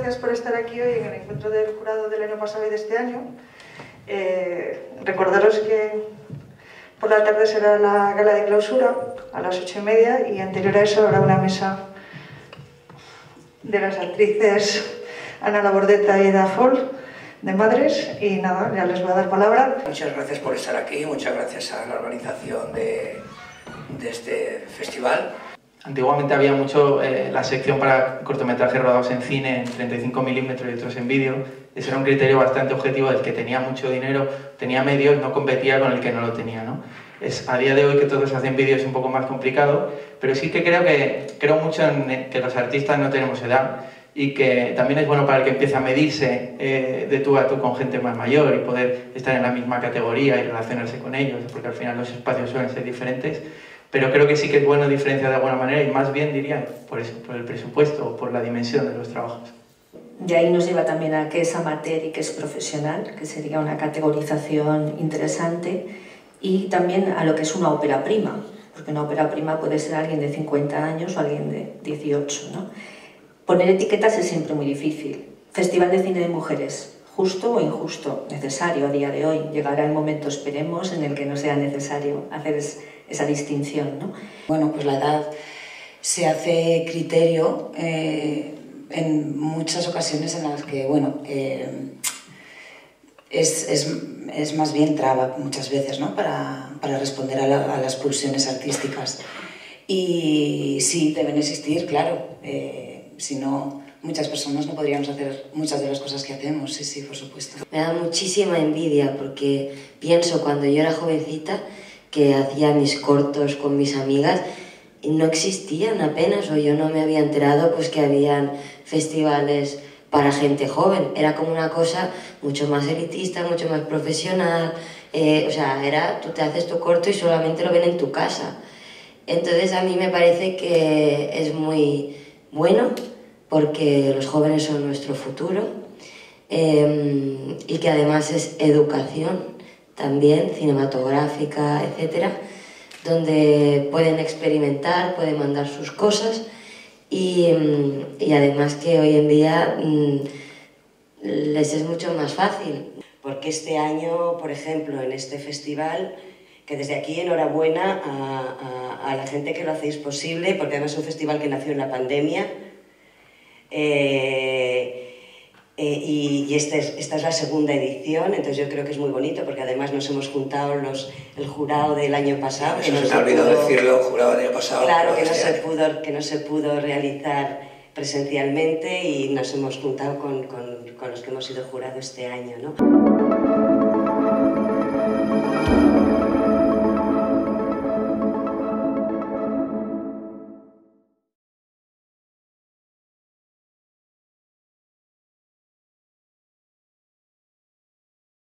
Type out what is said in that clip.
gracias por estar aquí hoy en el encuentro del jurado del año pasado y de este año. Recordaros que por la tarde será la gala de clausura a las 8:30 y anterior a eso habrá una mesa de las actrices Ana Labordeta y Eda Fol, de Madres, y nada, ya les voy a dar palabra. Muchas gracias por estar aquí, muchas gracias a la organización de este festival. Antiguamente había mucho la sección para cortometrajes rodados en cine, en 35 milímetros y otros en vídeo. Ese era un criterio bastante objetivo del que tenía mucho dinero, tenía medios, no competía con el que no lo tenía, ¿no? A día de hoy que todos hacen vídeo es un poco más complicado, pero sí que creo mucho en que los artistas no tenemos edad y que también es bueno para el que empieza a medirse de tú a tú con gente más mayor y poder estar en la misma categoría y relacionarse con ellos, porque al final los espacios suelen ser diferentes. Pero creo que sí que es bueno diferenciar de alguna manera y más bien diría por eso, por el presupuesto o por la dimensión de los trabajos. De ahí nos lleva también a qué es amateur y qué es profesional, que sería una categorización interesante, y también a lo que es una ópera prima, porque una ópera prima puede ser alguien de 50 años o alguien de 18, ¿no? Poner etiquetas es siempre muy difícil. Festival de Cine de Mujeres, justo o injusto, necesario a día de hoy. Llegará el momento, esperemos, en el que no sea necesario hacer esa distinción, ¿no? Bueno, pues la edad se hace criterio en muchas ocasiones en las que, bueno, es más bien traba muchas veces, ¿no? Para responder a las pulsiones artísticas. Y sí, deben existir, claro. Si no, muchas personas no podríamos hacer muchas de las cosas que hacemos, sí, por supuesto. Me da muchísima envidia porque pienso cuando yo era jovencita que hacía mis cortos con mis amigas y no existían apenas, o yo no me había enterado pues que habían festivales para gente joven. Era como una cosa mucho más elitista, mucho más profesional, o sea, tú te haces tu corto y solamente lo ven en tu casa. Entonces a mí me parece que es muy bueno porque los jóvenes son nuestro futuro y que además es educación también, cinematográfica, etcétera, donde pueden experimentar, pueden mandar sus cosas y además que hoy en día les es mucho más fácil. Porque este año, por ejemplo, en este festival, que desde aquí enhorabuena a la gente que lo hacéis posible, porque además es un festival que nació en la pandemia, y esta es la segunda edición, entonces yo creo que es muy bonito porque además nos hemos juntado el jurado del año pasado. Eso se te ha olvidado decirlo, jurado del año pasado. Claro, que no se pudo realizar presencialmente y nos hemos juntado con los que hemos sido jurado este año, ¿no?